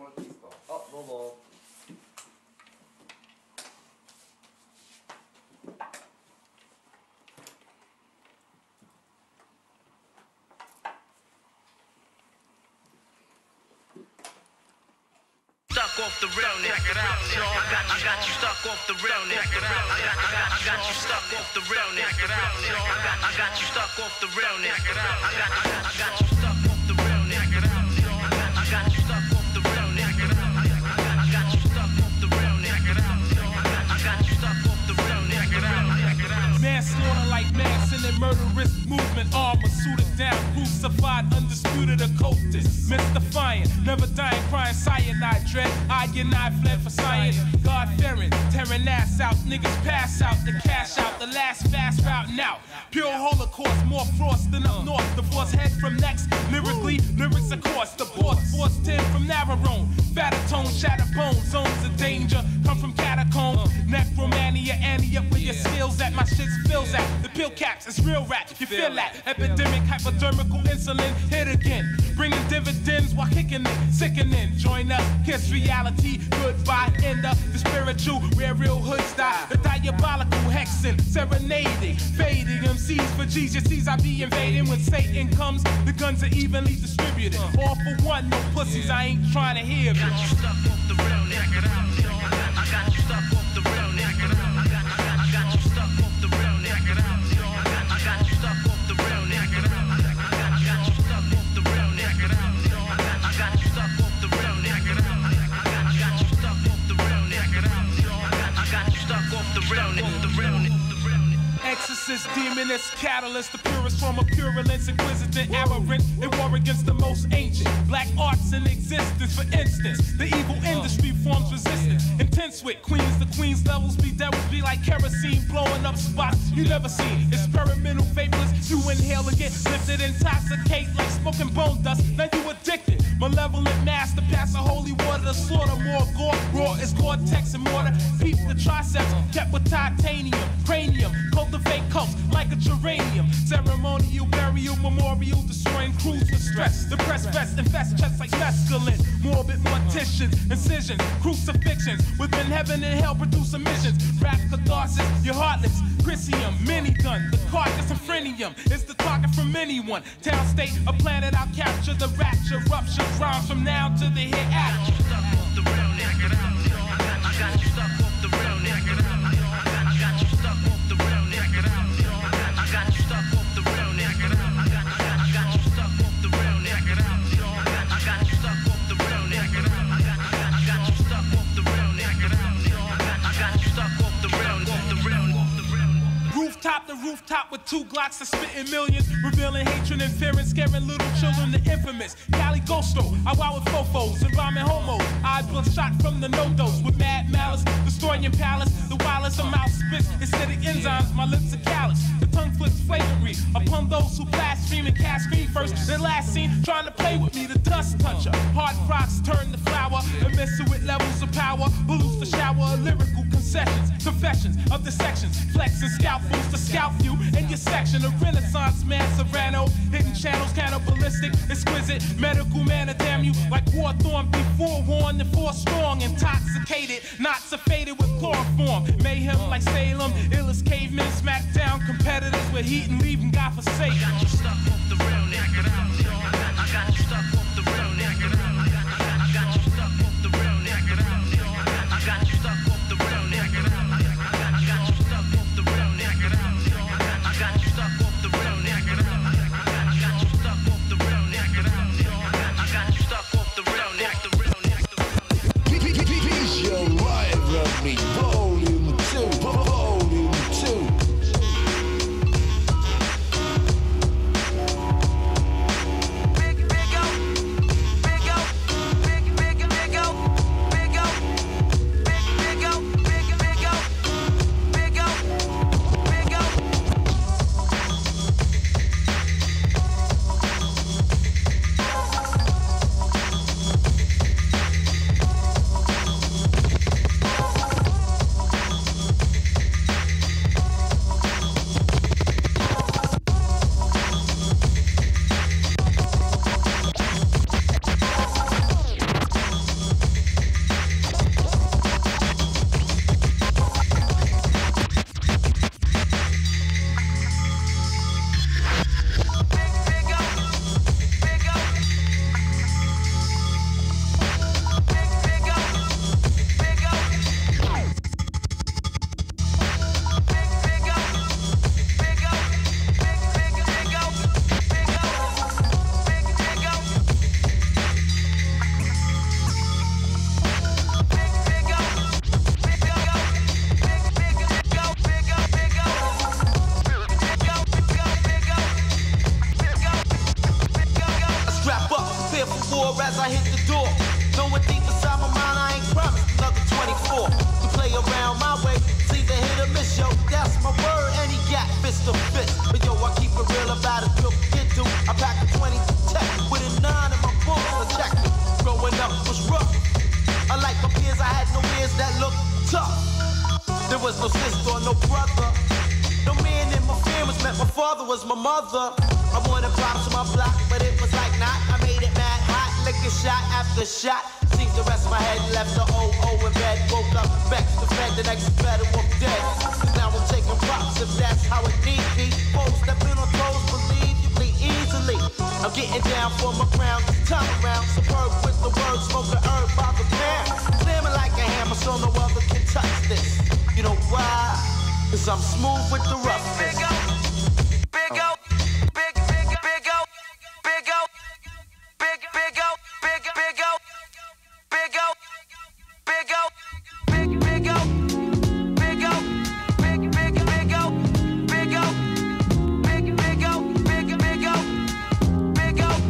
どうぞ。 Stuck off the realness. I got you stuck off the realness. I got you stuck off the realness. I got you stuck off the realness. I got you stuck off the realness. I got you stuck off the realness. I got you stuck off the realness. I got you stuck off the realness. Manslaughter like mass in a murderous movement. Armor suited down, crucified, undisputed occultist. Mystifying, never dying, crying cyanide dread. I and I fled for science. God fearing, tearing ass out. Niggas pass out, the cash out. The last fast route now. Pure holocaust, more frost than up north. The force head from next. Lyrically, lyrics of course. The force 10 from Navarone. Fatatone, shatter bones, zones of danger. Come from catacomb. Necromania, Annie up where your skills at. My shit's fills at. The pill caps, it's real rap. You feel that? Epidemic, hypodermical insulin. Hit again. Bringing dividends while kicking it. Sickening. Join us, kiss reality. Goodbye, end up the spiritual. Where real hoods die. The diabolical hexing. Serenading. Fading MCs for G's. You sees I be invading. When Satan comes, the guns are evenly distributed. All for one, no pussies. I ain't trying to hear. I got you stuck off the realness. I got you stuck off the realness. I got you stuck off the realness. I got you stuck off the realness. I got you stuck off the realness. I got you stuck off the realness. I got you stuck off the realness. I got you stuck off the realness. Exorcist, demonist, catalyst, the purest form of purulence, inquisitant, aberrant, in war against the most ancient. Black arts in existence, for instance, the evil industry forms resistance. Intense with queens, the queen's levels be devils, be like kerosene, blowing up spots you never seen. Experimental vapors, you inhale and get lifted, intoxicate like smoking bone dust. Now you addicted, malevolent master, pass a holy water to slaughter more gore. Raw is Gore-Tex and mortar. Peep the triceps, kept with titanium, cranium. Cultivate cults like a geranium. Ceremonial burial, memorial, destroying crews with stress. Depressed vest, infest chests like mescaline. Morbid morticians, incisions, crucifixions. Within heaven and hell produce emissions. Rap catharsis, your heartless. Chrysium, minigun, the carcass of phrenium is the target from anyone. Town state, a planet I'll capture. The rapture, rupture, rhymes from now to the hereafter. I got you stuck off the realness. I got you stuck off the realness. I got you stuck off the realness. I got you stuck off the realness. I got you stuck off the realness. I got you stuck off the realness. I got you stuck off the realness. Rooftop to rooftop with two Glocks that spitting millions, revealing hatred and fear and scaring little children. The infamous Cali Ghosto, I wow with fofos and rhyming homos. I bloodshot from the no-dos with mad malice, destroying palace. The wildest of mouth spits, acidic enzymes, my lips are callous. The tongue flips flavory upon those who blaspheme and cast scream first. Then last scene, trying to play with me, the dust toucher. Hard rocks turn to flower, emissive with levels of power. Balloons to shower, lyrical concessions, confessions of the sections, flexing scalpels to scalp you in your section. A renaissance man, Serrano, hidden channels, cannibalistic, exquisite, medical manner, damn you, like Warthorn, be forewarned and forestrong, intoxicated, not faded with chloroform, mayhem like Salem, illest cavemen, smack down competitors with heat and leaving God forsaken. I got you stuck off the realness. I got you stuck off the realness. I got you stuck off the realness. I got you stuck off the realness. I got you stuck off the realness. I got you stuck off the realness. I got you stuck off the realness. I got you stuck off the realness. Peace, your live of me, volume 2, volume 2. before as I hit the door. Knowing deep inside my mind I ain't promised another 24. To play around my way, it's either hit or miss, yo. That's my word, and he got fist to fist. But yo, I keep it real about it, real kid do. I pack a 20 tech with a 9 in my book. So check me, growing up was rough. Unlike my peers, I had no ears that looked tough. There was no sister or no brother. No man in my family meant my father was my mother. I wanted props on my block, but it was like not. I made it mad hot, licking shot after shot. Seemed to rest my head, left the O.O. in bed. Woke up, vexed, the fed, the next better walk dead. Cause now I'm taking props if that's how it need be. Folks stepping on toes, believe you bleed easily. I'm getting down for my crown, time around. Superb with the words, smoke the herb by the pound. Slamming like a hammer so no other can touch this. You know why? Cause I'm smooth with the roughness. Big O, big O, big O, big O, big O, big O, big O, big O, big O, big big O, big O, big big big O, big O, big big O, big big O, big O,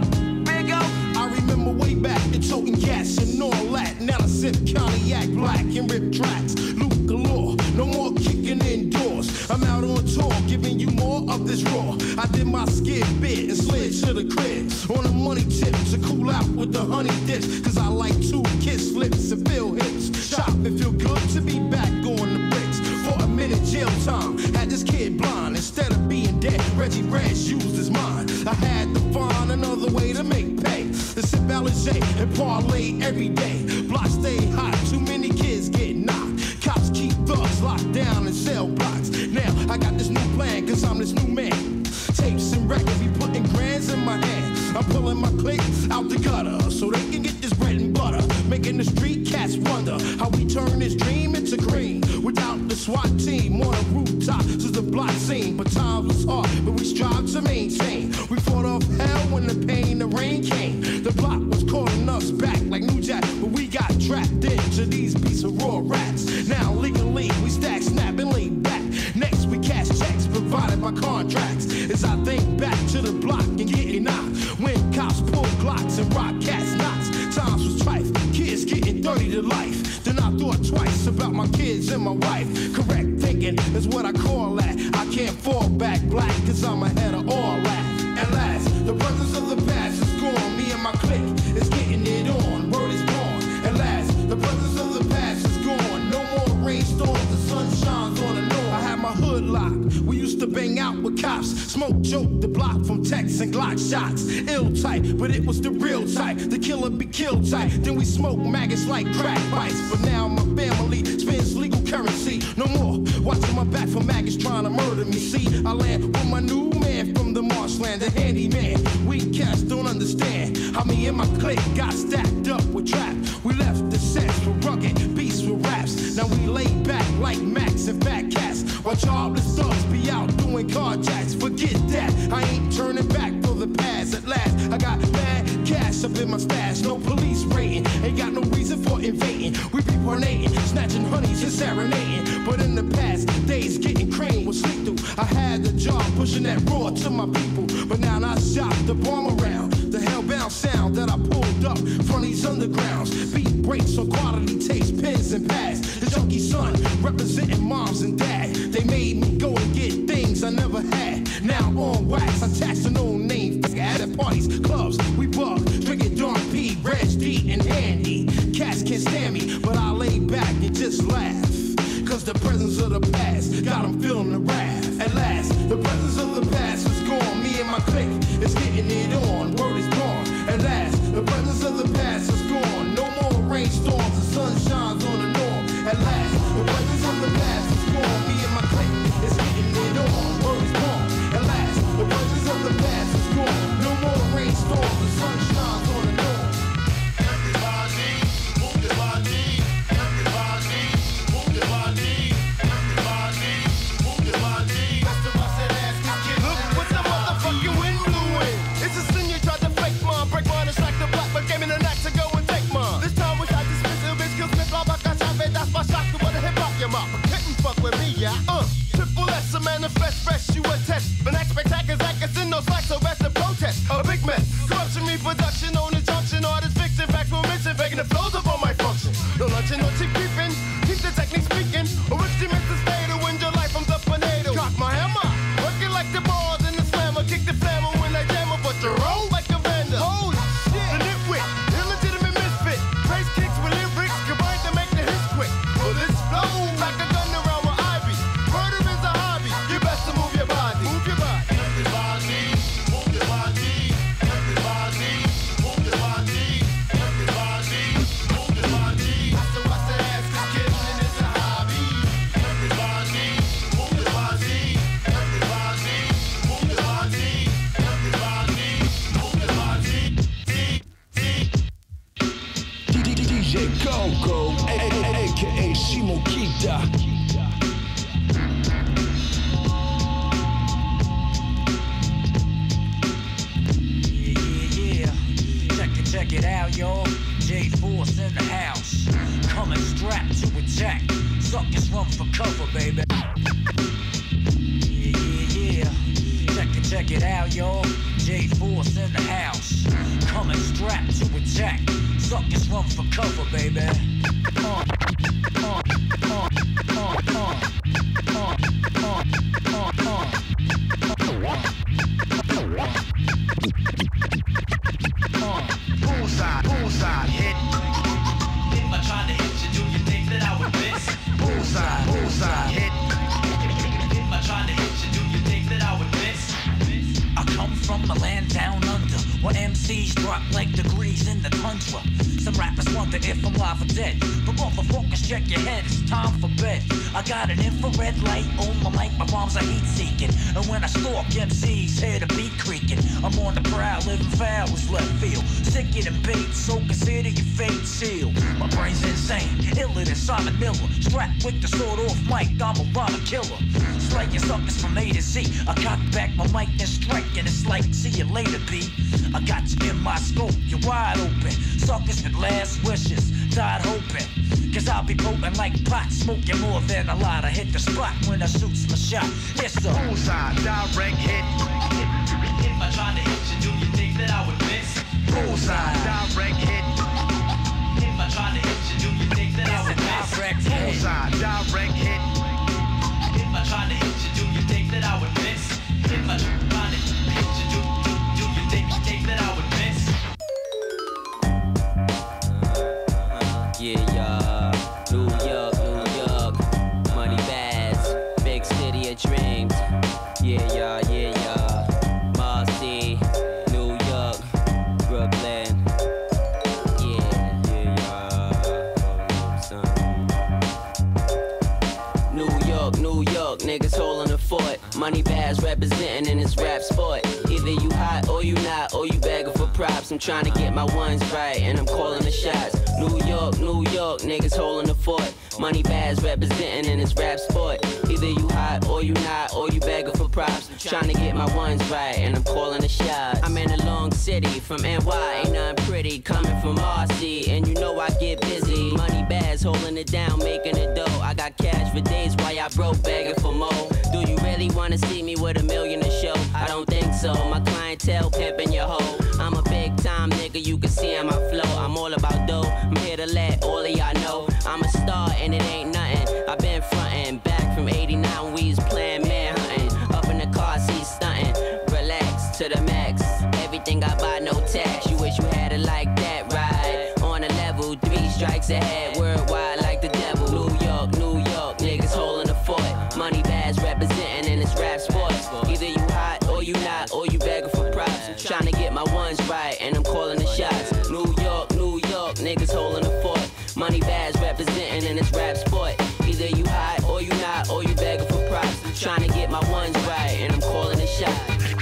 big O. I remember way back in toting gas and all that. Now I sip Cognac black and rip tracks. Luke galore, no more kicking indoors. I'm out on tour, giving you more of this raw. I did my skid bit and slid to the crib on a money tip to cool out with the honey dips. Cause I like to kiss lips and feel hips. Shop and feel good to be back on the bricks. For a minute jail time, had this kid blind. Instead of being dead, Reggie Reds used his mind. I had to find another way to make pay. To sip Alizé and parlay every day. Block stay hot, too many kids get knocked. Cops keep thugs locked down in cell blocks. Now I got this new plan, cause I'm this new man. Tapes and records be putting grands in my hand. I'm pulling my clique out the gutter so they can get this bread and butter. Making the street cats wonder how we turn this dream into cream. Without the SWAT team on a rooftop, so the block scene. But times was hard, but we strive to maintain. We fought off hell when the pain, the rain came. The block was calling us back like New Jack, but we got trapped into these beats of raw rats. Now legally we stack, snap, and lay back. Next we cash checks provided by contracts. As I think back to the block and getting knocked. When cops pull Glocks and rock cats knots. Times was trife, kids getting dirty to life. Then I thought twice about my kids and my wife. Correct thinking is what I call that. I can't fall back black cause I'm ahead of all that. At last, the brothers of the past is gone. Me and my clique is getting it on. Word is born. At last, the brothers of the past is gone. No more rainstorms, the sun shines on the north. I had my hood locked. We used to bang out with cops. Smoke joke the block from texts and Glock shots. Ill type, but it was the real type. The killer be killed type. Then we smoke maggots like crack bites. But now my family spends legal currency. No more watching my back for maggots trying to murder me. See, I land with my new man from the marshland, the handyman. We cats don't understand how me and my clique got stacked up with trap. We left the sets for rugged beats with raps. Now we lay back like Max and fat cats. While jobless thugs be out doing carjacks. Forget that, I ain't turning back for the past. At last, I got mad cash up in my stash. No police raiding, ain't got no reason for invading. We be tornadoing, snatching honeys and serenading. But in the past days, getting cream was lethal. I had the job pushing that raw to my people. But now I shop the bomb around. The hellbound sound that I pulled up from these undergrounds. Beat breaks on quality tapes, pens and pads. The junkie son representing moms and dad. They made me go and get things I never had. Now on wax, attached to no name. At parties, clubs, we bug, drinking Don P, Reg D, and Andy. Cats can't stand me, but I lay back and just laugh. Cause the presence of the past got them feeling the wrath. At last, the presence of the past is gone. Me and my clique is getting it on. Word is gone. At last, the presence of the past is gone. No more rainstorms, the sun shines on the north. At last, the presence of the past is gone. Me and my clique is getting it on. Word is gone. At last, the presence of the past is gone. No more rainstorms, the sun shines on the north. Everybody, move your body. Everybody, move your body. Everybody, move your body. That's the busted ass kid. Look what the motherfucking wind blew in. It's a sin you tried to fake mine. Break mine and slack the block, but gave me the knack to go and take mine. This time was I dismissive, bitch, cause Smith, blah, got shot, that's my shot. You wanna hip hop your mouth, but couldn't fuck with me, yeah. Triple S, a manifest, fresh, you attest. The next spectacular's like it's in no slack, so rest the protest. A big mess, corruption, reproduction on the jump. ya. Check it out, y'all. J-Force in the house. Coming strapped to attack. Suckers run for cover, baby. Yeah. Check it out, y'all. J-Force in the house. Coming strapped to attack. Suckers run for cover, baby. Bullseye, hit. If I tried to hit you, do you think that I would miss? Bullseye, hit. If I tried to hit you, do you think that I would miss? I come from a land down under, where MCs drop like degrees in the tundra. Some rappers wonder if I'm live or dead, but motherfuckers check your head, it's time for bed. I got an infrared light on my mic, my bombs are heat seeking, and when I stalk MCs, hear the beat creaking. I'm on the prowl, living foul is left field, sicker than bait, so consider your fate sealed. My brain's insane, iller than Simon Miller, strapped with the sword off mic, I'm a rhyme killer. Slaying suckers from A to Z, I cock back my mic and strike, and it's like, see you later, B. I got you in my scope, you're wide open. Suckers with last wishes, died hoping. Cause I'll be potent like pot, smoking more than a lot. I hit the spot when I shoots my shot. It's a bullseye, direct hit. If I tried to hit you, do you think that I would miss? Bullseye, direct hit. If I tried to hit you, do you think that I would miss? Bullseye, direct hit. If I tried to hit you, do you think that I would miss? If I tried to hit you, do you think that I would miss? Yeah, New York, money bags, big city of dreams. Yeah, Marcy, New York, Brooklyn. Yeah, New York, niggas holding the fort. Money bags representing in this rap sport. Either you hot or you not, or you begging for props. I'm trying to get my ones right, and I'm calling the shots. New York, niggas holding the fort. Money bags representing in this rap sport. Either you hot or you not, or you begging for props. Trying to get my ones right, and I'm calling the shots. I'm in a long city, from NY, ain't nothing pretty. Coming from RC, and you know I get busy. Money bags holding it down, making it dough. I got cash for days while y'all broke, begging for more. Do you really wanna see me with $1 million a show? I don't think so. My clientele pimping your hoe. I'm a big time nigga, you can see on my flow. I'm all about dough. I'm here to let all of y'all know I'm a star and it ain't nothing. I've been frontin' back from '89 when we was playing manhunting. Up in the car seat stuntin', relax to the max. Everything I buy no tax. You wish you had it like that, right? On a level, 3 strikes ahead, worldwide like the devil. New York, niggas holding the fort. Money bags representing in this rap sport. Either you hot or you not, or you begging for props. Trying to get my ones right, and I'm calling the shots. New York, niggas holding the fort. Money bags representing in this rap sport. Either you hot or you not, or you begging for props. Trying to get my ones right, and I'm calling the shots.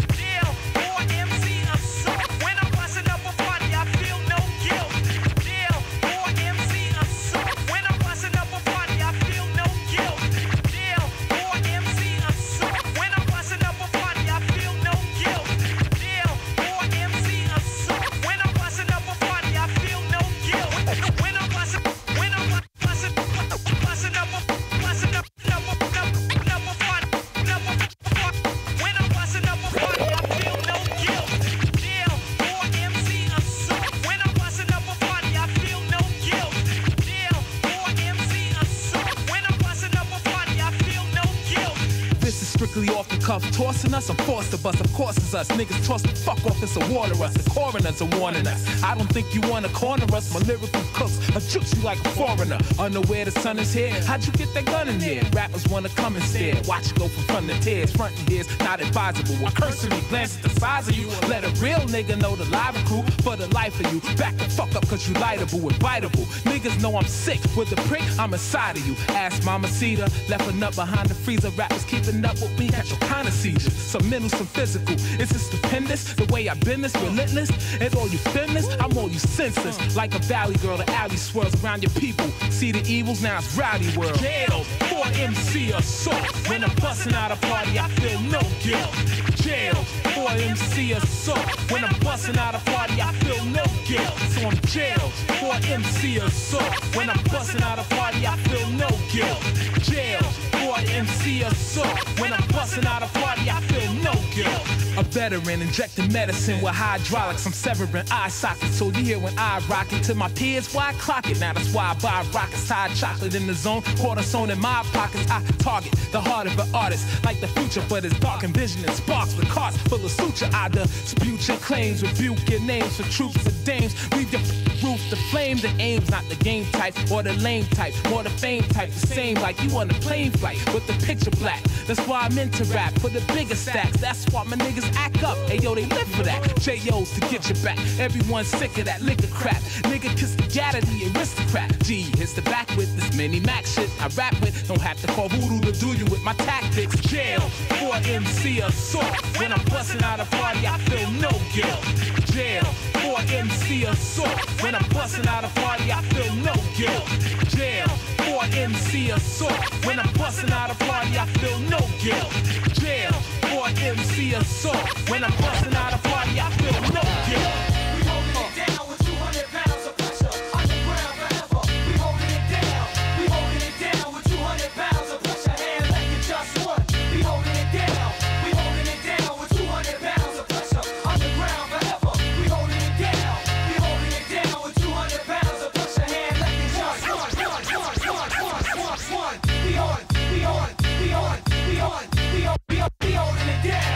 Off the cuff, tossing us, I'm forced to bust. Of course it's us, niggas toss the fuck off, it's a water us. The coroners are warning us. I don't think you wanna corner us. My lyrical cooks, I jukes you like a foreigner. Unaware the sun is here, how'd you get that gun in here? Rappers wanna come and stare, watch you go from front to tears. Front and here's not advisable. I cursory glance at the size of you. Let a real nigga know the live crew. For the life of you, back the fuck up cause you lightable and biteable. Niggas know I'm sick, with the prick, I'm inside of you. Ask Mama Cedar, left a nut behind the freezer. Rappers keeping up with me, catch your kind kind of seizures, some mental, some physical. Is it stupendous? The way I been this, relentless? And all you feminists, I'm all you senseless. Like a valley girl, the alley swirls around your people. See the evils, now it's rowdy world. Jail, 4 MC assault. When I'm busting out a party, I feel no guilt. Jail, 4 MC assault. When I'm busting out a party, I feel no guilt. So I'm jail, 4 MC assault. When I'm busting out a party, I feel no guilt. Jail, 4 MC assault. When I'm busting out a party, I feel no guilt. A veteran injecting medicine with hydraulics. I'm severing eye sockets, so you hear when I rock it. To my peers, why I clock it? Now that's why I buy rockets. Tied chocolate in the zone, cortisone in my pockets. I target the heart of an artist, like the future, but it's dark and vision and sparks with cards full of suture. I dispute your claims, rebuke your names for troops of dames. Leave your roof the flame. The aim's not the game type or the lame type, more the fame type. The same like you on a plane flight with the picture black. That's why I'm into rap for the bigger stacks. That's why my niggas act up. Hey yo, they live for that. J.O.'s to get you back. Everyone's sick of that liquor crap. Nigga kiss the gat of the aristocrat. G hits the back with this mini Mac shit I rap with. Don't have to call voodoo to do you with my tactics. Jail, 4 MC assault. When I'm busting out a party, I feel no guilt. Jail, 4 MC assault. When I'm busting out a party, I feel no guilt. Jail, 4 MC assault. When I'm busting out a party, I feel no guilt. Jail, 4 MC assault. When I'm busting out a party, I feel no guilt. We holding it down with 200 pounds of pressure. Underground forever. We holding it down. We holding it down with 200 pounds of pressure. Hand like you just won. We holding it down. We holding it down with 200 pounds of pressure. Underground forever. We holding it down. We holding it down with 200 pounds of pressure. Hand like you just won. We on. We holding it down.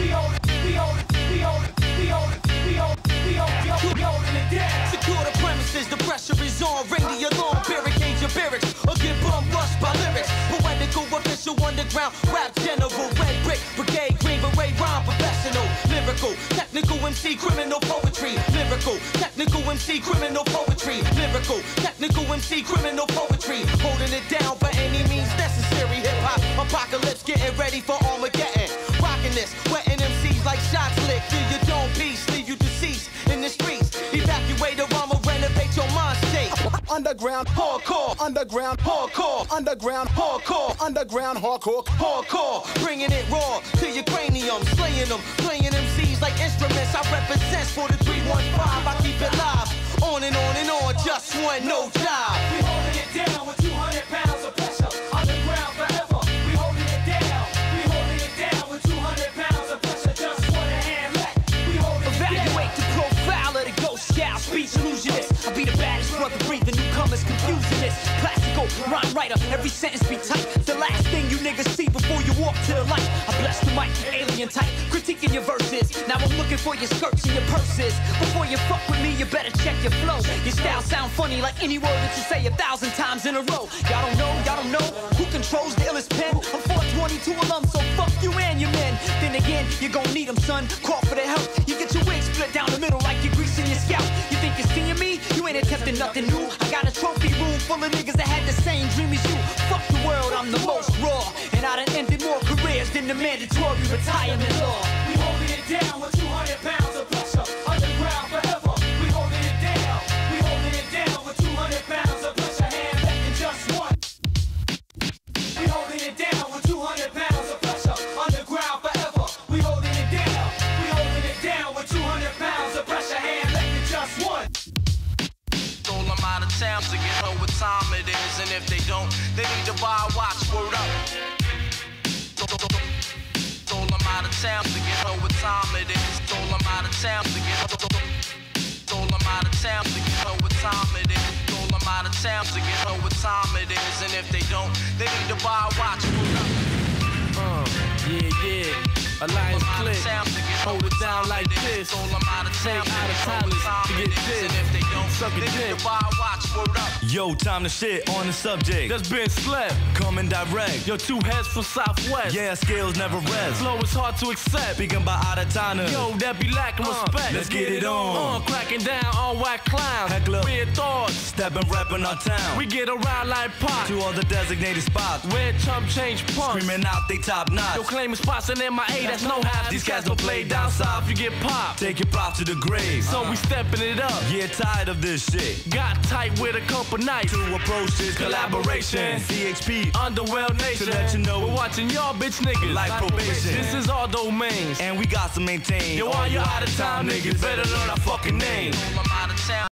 Secure the premises, the pressure is on. Ring the alarm, barricade your barracks, or get bum rushed by lyrics. Poetical, official, underground, rap general, red brick, brigade, green beret, rhyme professional, lyrical, technical MC, criminal poetry, lyrical, technical MC, criminal poetry, lyrical, technical MC, criminal poetry, holding it down by any means necessary. Hip hop apocalypse, getting ready for Armageddon. Rocking this, wetting MCs like shots lick. Do your dome piece, leave you deceased in the streets. Evacuate the Rama, renovate your mind state. Underground hardcore, underground hardcore, underground hardcore, underground hardcore, Hardcore, bringing it raw to your cranium, slaying them, playing MCs like instruments. I represent for the 315. I keep it live, on and on, just one, no job. We holding it down with 200 pounds of pressure. Underground forever. We holding it down. We holding it down with 200 pounds of pressure. Just one hand left. We holding it down. Evaluate the profile of the Ghost Scout, speech illusionist. I be the baddest brother breathing, newcomers confusing this. Classical rhyme writer, every sentence be tight. The last thing you niggas see before you walk to the light. I bless the mic, alien type, critiquing your verses. Now I'm looking for your skirts and your purses. Before you fuck with me, you better check your flow. Your style sound funny like any word that you say 1,000 times in a row. Y'all don't know who controls the illest pen. I'm 422 alum, so fuck you and your men. Then again, you gon' need them, son. Call for the help. You get your wig split down the middle like you're greasing your scalp. You think you're seeing me? You ain't attempting nothing new. I got a trophy room full of niggas that had the same dream as you. Fuck the world, I'm the most raw. And I done ended more careers than the mandatory retirement law. We holding it down with 200 pounds of pressure. Underground forever. We holding it down. We holding it down with 200 pounds of pressure. Hand back in just one. We holding it down with 200 pounds of pressure. Underground forever. We holding it down. We holding it down with 200 pounds of pressure. Hand back in just one. All I'm out of town to get know what time it is, and if they don't, they need to buy a watch. Word up. All I'm out of town to get know what time it is. All I'm out of town to get. All I'm out of town to get know what time it is. All I'm out of town to get know what time it is, and if they don't, they need to buy a watch. Word up. Yeah. Alliance Click. Hold it down like this. All I'm out of town, out of town to get this. And if they don't Suck a dick. why I watch, word up. Yo, time to shit on the subject. That's been slept. Coming direct. Yo, two heads from Southwest. Yeah, scales never rest. Flow is hard to accept. Speaking by out of town. Yo, that be lacking respect. Let's get it on. Cracking down on white clowns. Heckler. Weird thoughts. Stepping, repping our town. We get around like pop. To all the designated spots. Where chump change punks. Screaming out they top notch. Yo, claiming spots in MIA, that's no half. These cats don't play down south. You get popped. Take your props to the grave. So we stepping it up. Yeah, tired of this shit. Got tight with a couple nights. To approach this collaboration. CHP, Underworld Nation. to let you know we're watching y'all bitch niggas like probation. This is our domains. And we got to maintain. Yo, all you out of town niggas better learn our fucking name. All I'm out of town.